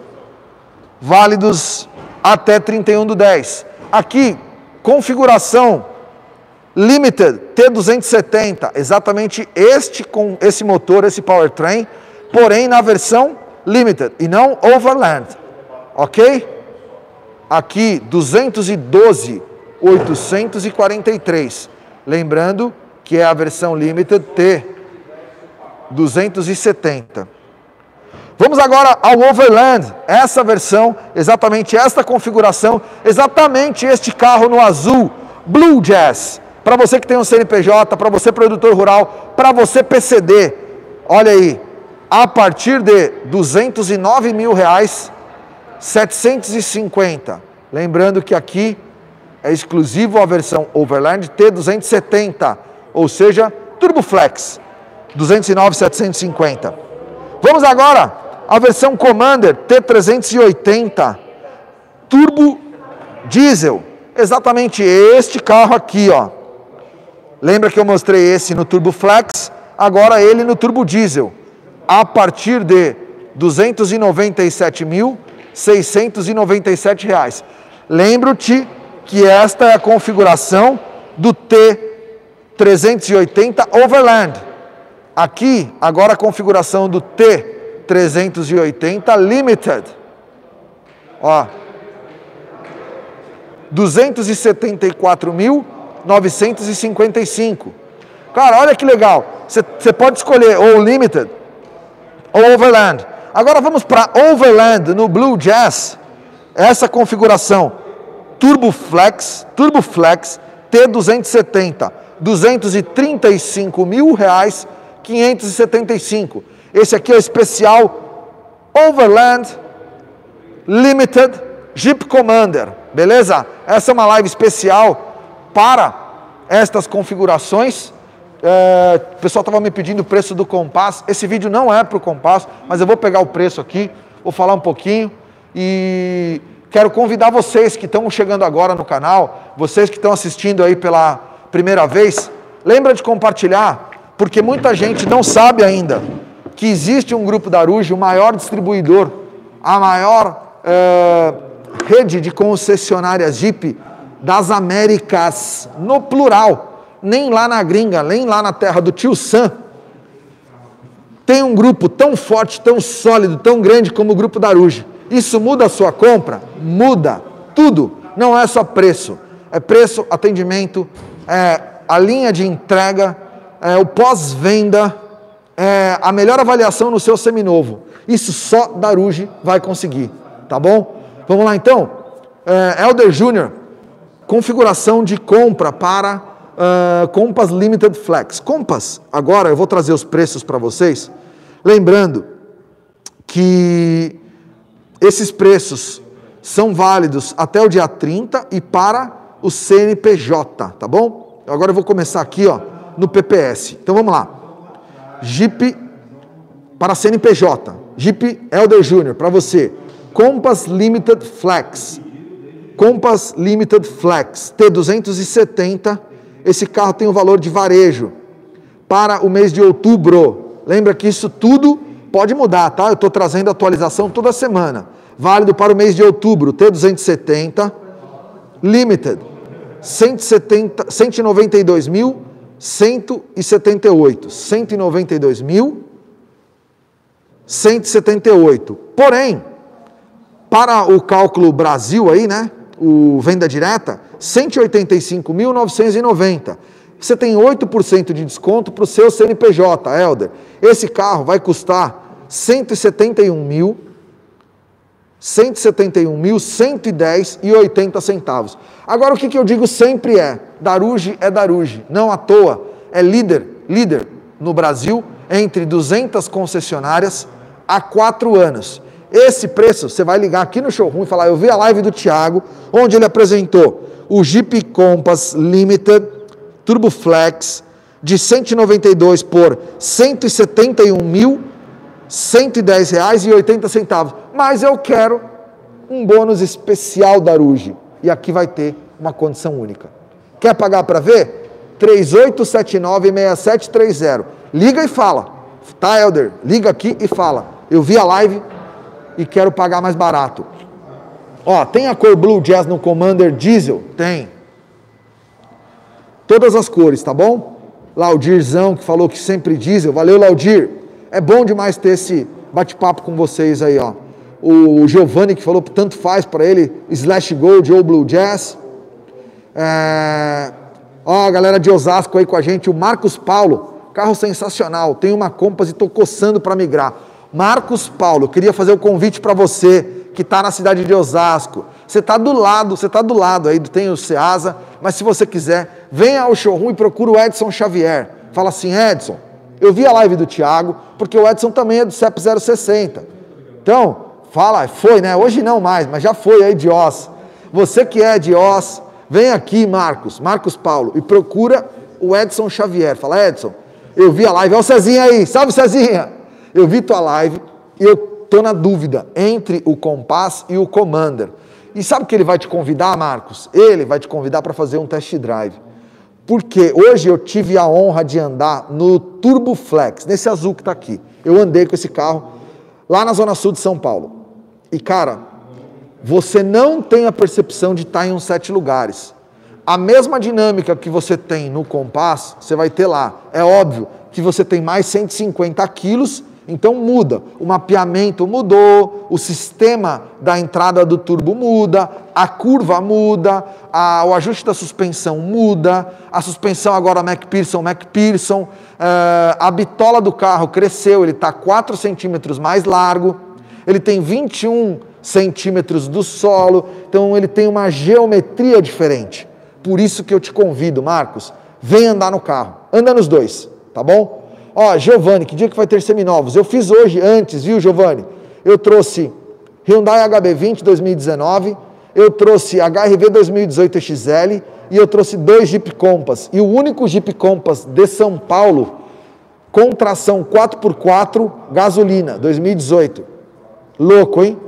Speaker 1: válidos até trinta e um do dez. Aqui, configuração Limited T duzentos e setenta, exatamente este com esse motor, esse powertrain, porém na versão Limited e não Overland, ok? Aqui duzentos e doze mil oitocentos e quarenta e três, lembrando que é a versão Limited T duzentos e setenta. Vamos agora ao Overland, essa versão, exatamente esta configuração, exatamente este carro no azul, Blue Jazz, para você que tem um C N P J, para você produtor rural, para você P C D, olha aí, a partir de duzentos e nove mil reais, setecentos e cinquenta. Lembrando que aqui é exclusivo a versão Overland T duzentos e setenta, ou seja, Turbo Flex, duzentos e nove mil setecentos e cinquenta. Vamos agora à versão Commander T trezentos e oitenta, Turbo Diesel, exatamente este carro aqui, ó. Lembra que eu mostrei esse no Turbo Flex, agora ele no Turbo Diesel, a partir de duzentos e noventa e sete mil seiscentos e noventa e sete reais. Lembro-te que esta é a configuração do T trezentos e oitenta Overland. Aqui, agora a configuração do T trezentos e oitenta Limited. Ó, duzentos e setenta e quatro mil novecentos e cinquenta e cinco. Cara, olha que legal. Você pode escolher ou Limited ou Overland. Agora vamos para Overland no Blue Jazz. Essa configuração Turbo Flex, Turbo Flex T duzentos e setenta, duzentos e trinta e cinco mil reais, quinhentos e setenta e cinco. Esse aqui é o especial Overland Limited Jeep Commander, beleza? Essa é uma live especial para estas configurações. É, o pessoal estava me pedindo o preço do Compass. Esse vídeo não é para o Compass, mas eu vou pegar o preço aqui, vou falar um pouquinho e quero convidar vocês que estão chegando agora no canal, vocês que estão assistindo aí pela primeira vez, lembra de compartilhar, porque muita gente não sabe ainda que existe um grupo da Aruge, o maior distribuidor, a maior é, rede de concessionárias Jeep das Américas, no plural. Nem lá na gringa, nem lá na terra do tio Sam, tem um grupo tão forte, tão sólido, tão grande como o grupo da Aruge. Isso muda a sua compra? Muda. Tudo. Não é só preço. É preço, atendimento, é a linha de entrega, é o pós-venda, é, a melhor avaliação no seu seminovo. Isso só Daruge vai conseguir, tá bom? Vamos lá então? É, Elder Júnior, configuração de compra para uh, Compass Limited Flex. Compass, agora eu vou trazer os preços para vocês, lembrando que esses preços são válidos até o dia trinta e para o C N P J, tá bom? Agora eu vou começar aqui, ó, no P P S. Então vamos lá. Jeep para C N P J, Jeep Elder Júnior, para você, Compass Limited Flex, Compass Limited Flex, T duzentos e setenta, esse carro tem o valor de varejo, para o mês de outubro, lembra que isso tudo pode mudar, tá? Eu estou trazendo atualização toda semana, válido para o mês de outubro, T duzentos e setenta, Limited, cento e setenta, cento e noventa e dois mil, cento e setenta e oito, cento e noventa e dois mil, cento e setenta e oito. Porém, para o cálculo Brasil aí, né, o venda direta, cento e oitenta e cinco mil, novecentos e noventa. Você tem oito por cento de desconto para o seu C N P J, Elder. Esse carro vai custar cento e setenta e um mil, cento e setenta e um mil, cento e dez e oitenta centavos. Agora o que, que eu digo sempre é, Daruge é Daruge, não à toa, é líder, líder no Brasil, entre duzentas concessionárias há quatro anos. Esse preço, você vai ligar aqui no showroom e falar, eu vi a live do Thiago, onde ele apresentou o Jeep Compass Limited Turbo Flex de cento e noventa e dois por cento e setenta e um mil, cento e dez reais e oitenta centavos. Mas eu quero um bônus especial Daruge. E aqui vai ter uma condição única. Quer pagar para ver? três oito sete nove, seis sete três zero. Liga e fala. Tá, Elder? Liga aqui e fala. Eu vi a live e quero pagar mais barato. Ó, tem a cor Blue Jazz no Commander Diesel? Tem. Todas as cores, tá bom? Laudirzão, que falou que sempre diesel. Valeu, Laudir. É bom demais ter esse bate-papo com vocês aí, ó. O Giovanni, que falou que tanto faz para ele, Slash Gold ou Blue Jazz. É... Ó, a galera de Osasco aí com a gente. O Marcos Paulo, carro sensacional. Tem uma Compass e estou coçando para migrar. Marcos Paulo, eu queria fazer o um convite para você que está na cidade de Osasco. Você está do lado, você está do lado aí, tem o Ceasa, mas se você quiser, venha ao showroom e procura o Edson Xavier. Fala assim, Edson, eu vi a live do Thiago, porque o Edson também é do C E P zero sessenta. Então, fala, foi, né? Hoje não mais, mas já foi aí de Oz. Você que é de Oz, vem aqui, Marcos, Marcos Paulo, e procura o Edson Xavier. Fala, Edson, eu vi a live, olha o Cezinha aí, salve Cezinha! Eu vi tua live e eu tô na dúvida entre o Compass e o Commander. E sabe o que ele vai te convidar, Marcos? Ele vai te convidar para fazer um test drive. Porque hoje eu tive a honra de andar no Turbo Flex, nesse azul que está aqui. Eu andei com esse carro lá na Zona Sul de São Paulo. E cara, você não tem a percepção de estar em uns sete lugares. A mesma dinâmica que você tem no Compass, você vai ter lá. É óbvio que você tem mais cento e cinquenta quilos, então muda. O mapeamento mudou, o sistema da entrada do turbo muda, a curva muda, a, o ajuste da suspensão muda, a suspensão agora MacPherson, MacPherson, uh, a bitola do carro cresceu, ele está quatro centímetros mais largo, ele tem vinte e um centímetros do solo, então ele tem uma geometria diferente. Por isso que eu te convido, Marcos, vem andar no carro, anda nos dois, tá bom? Ó, Giovanni, que dia que vai ter seminovos? Eu fiz hoje, antes, viu, Giovanni? Eu trouxe Hyundai H B vinte dois mil e dezenove, eu trouxe H R V dois mil e dezoito X L e eu trouxe dois Jeep Compass. E o único Jeep Compass de São Paulo com tração quatro por quatro, gasolina, dois mil e dezoito. Louco, hein?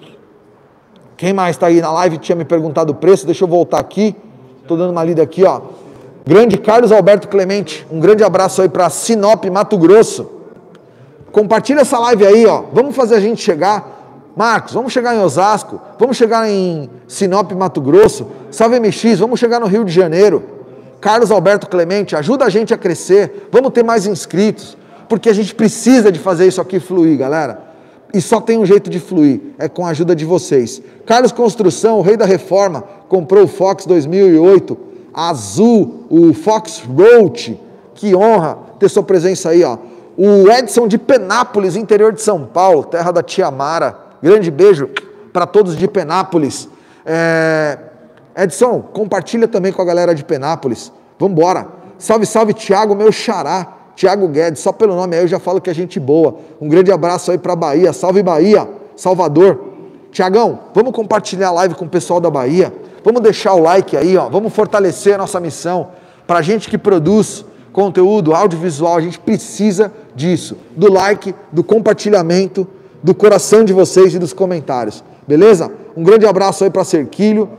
Speaker 1: Quem mais está aí na live tinha me perguntado o preço, deixa eu voltar aqui. Estou dando uma lida aqui, ó. Grande Carlos Alberto Clemente, um grande abraço aí para Sinop, Mato Grosso. Compartilha essa live aí, ó. Vamos fazer a gente chegar. Marcos, vamos chegar em Osasco, vamos chegar em Sinop, Mato Grosso. Salve M X, vamos chegar no Rio de Janeiro. Carlos Alberto Clemente, ajuda a gente a crescer. Vamos ter mais inscritos, porque a gente precisa de fazer isso aqui fluir, galera. E só tem um jeito de fluir, é com a ajuda de vocês. Carlos Construção, o rei da reforma, comprou o Fox dois mil e oito, azul, o Fox Roach. Que honra ter sua presença aí, ó. O Edson de Penápolis, interior de São Paulo, terra da tia Mara. Grande beijo para todos de Penápolis. É... Edson, compartilha também com a galera de Penápolis. Vamos embora. Salve, salve, Thiago, meu xará. Thiago Guedes, só pelo nome aí eu já falo que é gente boa. Um grande abraço aí para Bahia. Salve, Bahia. Salvador. Tiagão, vamos compartilhar a live com o pessoal da Bahia. Vamos deixar o like aí, ó. Vamos fortalecer a nossa missão. Para a gente que produz conteúdo audiovisual, a gente precisa disso. Do like, do compartilhamento, do coração de vocês e dos comentários. Beleza? Um grande abraço aí para Cerquilho,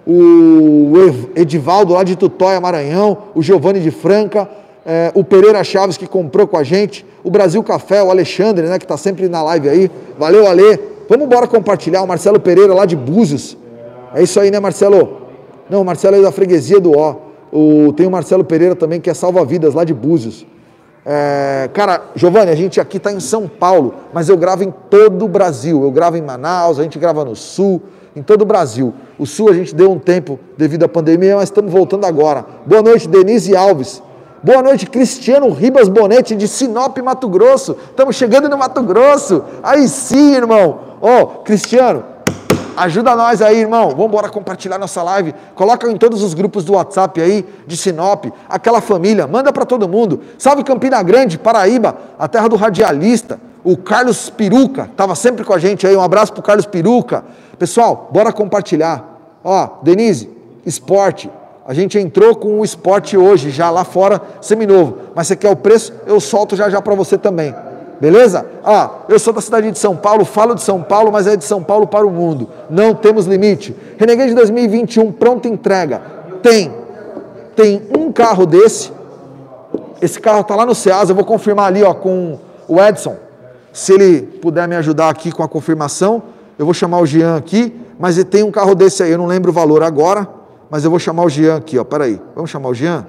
Speaker 1: o Edivaldo lá de Tutóia, Maranhão, o Giovanni de Franca, é, o Pereira Chaves que comprou com a gente, o Brasil Café, o Alexandre, né, que está sempre na live aí. Valeu, Ale. Vamos embora compartilhar. O Marcelo Pereira lá de Búzios. É isso aí, né, Marcelo? Não, o Marcelo é da freguesia do Ó. O, tem o Marcelo Pereira também, que é salva-vidas lá de Búzios. É, cara, Giovanni, a gente aqui está em São Paulo, mas eu gravo em todo o Brasil. Eu gravo em Manaus, a gente grava no Sul, em todo o Brasil. O Sul a gente deu um tempo devido à pandemia, mas estamos voltando agora. Boa noite, Denise Alves. Boa noite, Cristiano Ribas Bonetti, de Sinop, Mato Grosso. Estamos chegando no Mato Grosso. Aí sim, irmão. Ó, oh, Cristiano, ajuda nós aí, irmão. Vamos embora compartilhar nossa live. Coloca em todos os grupos do WhatsApp aí, de Sinop, aquela família. Manda para todo mundo. Salve Campina Grande, Paraíba, a terra do radialista. O Carlos Peruca, estava sempre com a gente aí. Um abraço pro Carlos Peruca. Pessoal, bora compartilhar. Ó, Denise, esporte. A gente entrou com o esporte hoje, já lá fora, seminovo. Mas você quer o preço? Eu solto já já para você também. Beleza? Ah, eu sou da cidade de São Paulo, falo de São Paulo, mas é de São Paulo para o mundo. Não temos limite. Renegade dois mil e vinte e um, pronta entrega. Tem. Tem um carro desse. Esse carro está lá no Ceasa. Eu vou confirmar ali ó, com o Edson. Se ele puder me ajudar aqui com a confirmação, eu vou chamar o Jean aqui. Mas tem um carro desse aí, eu não lembro o valor agora. Mas eu vou chamar o Jean aqui, ó. Peraí. Vamos chamar o Jean?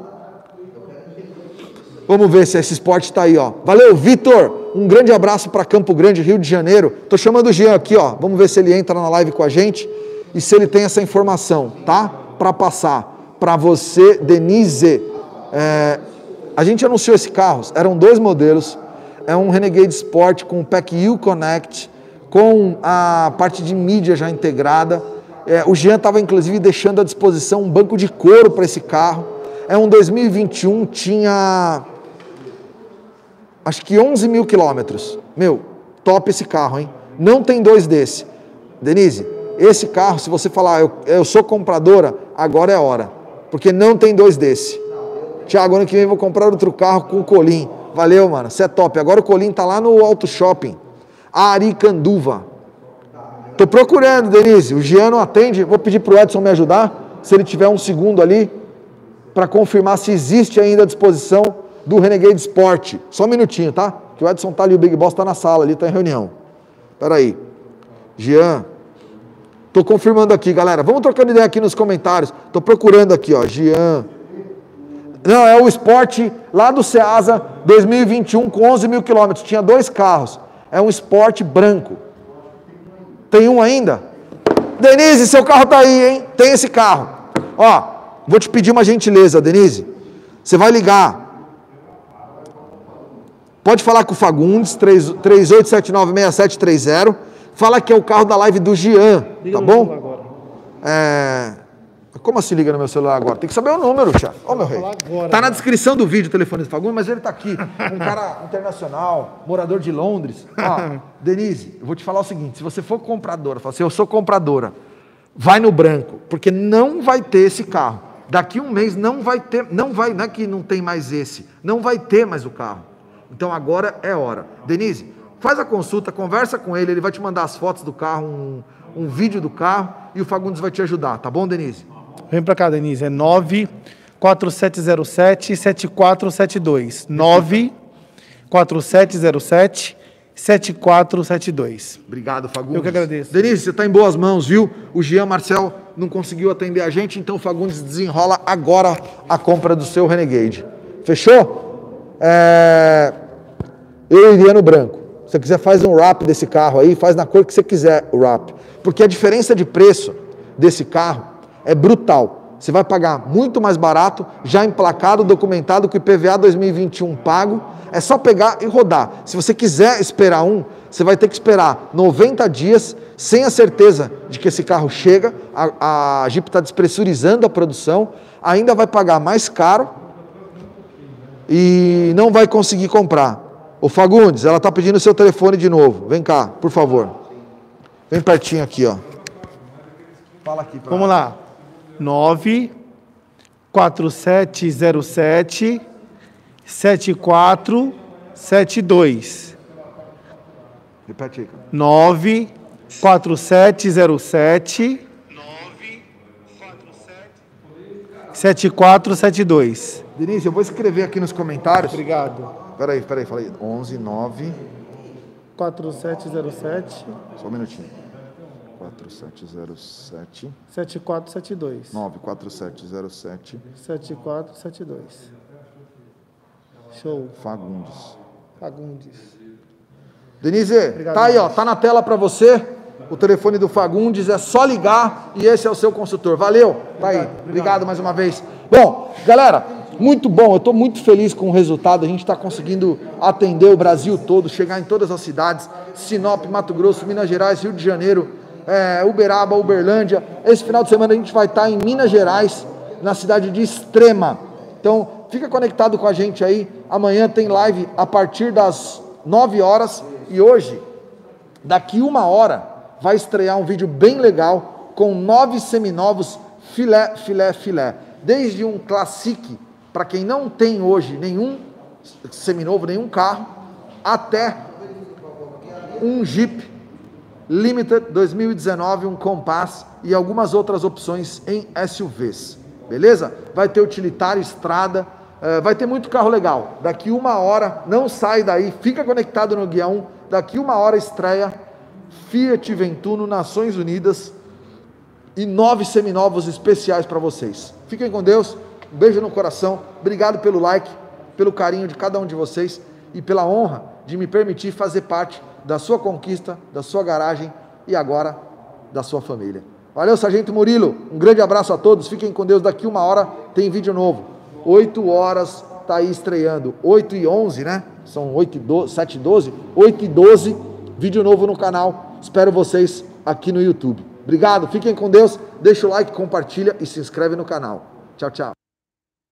Speaker 1: Vamos ver se esse esporte está aí, ó. Valeu, Vitor. Um grande abraço para Campo Grande, Rio de Janeiro. Tô chamando o Jean aqui, ó. Vamos ver se ele entra na live com a gente e se ele tem essa informação, tá? Para passar para você, Denise. É, a gente anunciou esse carro. Eram dois modelos. É um Renegade Sport com o Pack U Connect, com a parte de mídia já integrada. É, o Jean estava inclusive deixando à disposição um banco de couro para esse carro. É um dois mil e vinte e um, tinha acho que onze mil quilômetros. Meu, top esse carro, hein? Não tem dois desse. Denise, esse carro, se você falar, eu, eu sou compradora, agora é hora. Porque não tem dois desse. Tiago, ano que vem eu vou comprar outro carro com o Colim. Valeu, mano, você é top. Agora o Colim tá lá no Auto Shopping. Aricanduva. Tô procurando, Denise. O Jean não atende. Vou pedir pro Edson me ajudar. Se ele tiver um segundo ali, para confirmar se existe ainda à disposição do Renegade Sport. Só um minutinho, tá? Que o Edson tá ali, o Big Boss tá na sala ali, tá em reunião. Espera aí. Jean. Tô confirmando aqui, galera. Vamos trocando ideia aqui nos comentários. Tô procurando aqui, ó. Jean. Não, é o Sport lá do Ceasa dois mil e vinte e um com onze mil quilômetros. Tinha dois carros. É um Sport branco. Tem um ainda? Denise, seu carro tá aí, hein? Tem esse carro. Ó, vou te pedir uma gentileza, Denise. Você vai ligar. Pode falar com o Fagundes, três oito sete nove seis sete três zero. Fala que é o carro da live do Jean, liga tá bom? Agora. É... Como assim liga no meu celular agora? Tem que saber o número, Thiago. Ó, meu rei. Agora, tá na descrição do vídeo o telefone do Fagundes, mas ele tá aqui. Um cara internacional, morador de Londres. Ó, Denise, eu vou te falar o seguinte, se você for compradora, fala assim, eu sou compradora, vai no branco, porque não vai ter esse carro. Daqui um mês não vai ter, não vai, não é que não tem mais esse, não vai ter mais o carro. Então agora é hora. Denise, faz a consulta, conversa com ele, ele vai te mandar as fotos do carro, um, um vídeo do carro e o Fagundes vai te ajudar, tá bom, Denise?
Speaker 4: Vem pra cá, Denise, é nove quatro sete zero sete sete quatro sete dois. nove quatro sete zero sete sete quatro sete dois.
Speaker 1: Obrigado, Fagundes.
Speaker 4: Eu que agradeço.
Speaker 1: Denise, você está em boas mãos, viu? O Jean Marcel não conseguiu atender a gente, então o Fagundes desenrola agora a compra do seu Renegade. Fechou? É... Eu iria no branco. Se você quiser, faz um wrap desse carro aí, faz na cor que você quiser o wrap. Porque a diferença de preço desse carro é brutal. Você vai pagar muito mais barato, já emplacado, documentado, com o I P V A dois mil e vinte e um pago. É só pegar e rodar. Se você quiser esperar um, você vai ter que esperar noventa dias, sem a certeza de que esse carro chega. A, a Jeep está despressurizando a produção, ainda vai pagar mais caro e não vai conseguir comprar. Ô Fagundes, ela está pedindo seu telefone de novo. Vem cá, por favor. Vem pertinho aqui, ó. Fala aqui.
Speaker 4: Vamos lá. nove quatro sete zero sete sete quatro sete dois.
Speaker 1: Repete aí, cara.
Speaker 4: nove quatro sete zero sete sete quatro sete dois.
Speaker 1: Denise, eu vou escrever aqui nos comentários.
Speaker 4: Obrigado.
Speaker 1: Peraí, peraí, falei. onze nove.
Speaker 4: quatro sete zero sete
Speaker 1: Só um minutinho. quatro sete zero sete.
Speaker 4: sete quatro sete dois.
Speaker 1: nove quatro sete zero sete.
Speaker 4: sete quatro sete dois. Show.
Speaker 1: Fagundes.
Speaker 4: Fagundes.
Speaker 1: Denise,
Speaker 4: Obrigado,
Speaker 1: tá aí, ó,
Speaker 4: Denise.
Speaker 1: tá na tela para você. O telefone do Fagundes, é só ligar e esse é o seu consultor. Valeu, tá aí. Obrigado, obrigado mais uma vez. Bom, galera, muito bom. Eu estou muito feliz com o resultado. A gente está conseguindo atender o Brasil todo, chegar em todas as cidades: Sinop, Mato Grosso, Minas Gerais, Rio de Janeiro, é, Uberaba, Uberlândia. Esse final de semana a gente vai estar em Minas Gerais, na cidade de Extrema. Então, fica conectado com a gente aí. Amanhã tem live a partir das nove horas. E hoje, daqui uma hora, vai estrear um vídeo bem legal com nove seminovos filé, filé, filé. Desde um Classic, para quem não tem hoje nenhum seminovo, nenhum carro, até um Jeep Limited dois mil e dezenove, um Compass e algumas outras opções em S U Vs. Beleza? Vai ter utilitário, estrada, uh, vai ter muito carro legal. Daqui uma hora, não sai daí, fica conectado no Guia um. Daqui uma hora estreia Fiat Ventuno, Nações Unidas e nove seminovos especiais para vocês. Fiquem com Deus, um beijo no coração, obrigado pelo like, pelo carinho de cada um de vocês e pela honra de me permitir fazer parte da sua conquista, da sua garagem e agora da sua família. Valeu, Sargento Murilo, um grande abraço a todos, fiquem com Deus, daqui uma hora tem vídeo novo, oito horas tá aí estreando, oito e onze, né? São oito e doze, sete e doze, oito e doze, vídeo novo no canal, espero vocês aqui no YouTube. Obrigado, fiquem com Deus, deixa o like, compartilha e se inscreve no canal. Tchau, tchau.